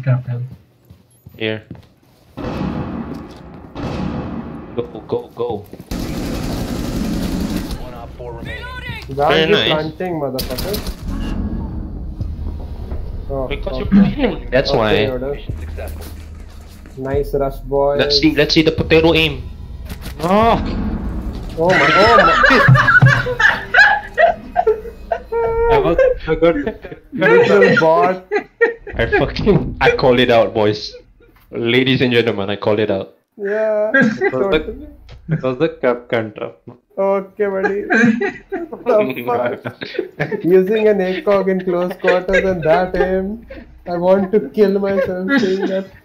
Captain. Here. Go. 1 op 4 remaining. Why are you nice. planting, motherfucker? Oh, Because okay. you're playing. That's Okay, why. Yodel. Mission successful. Nice rush, boys. Let's see the potato aim. Oh. Oh my. I got Little bot. I called it out, boys. Ladies and gentlemen, I called it out. Yeah. Totally. It was the cap cantrip. Okay, buddy. What the fuck? Using an ACOG in close quarters and that aim. I want to kill myself saying that.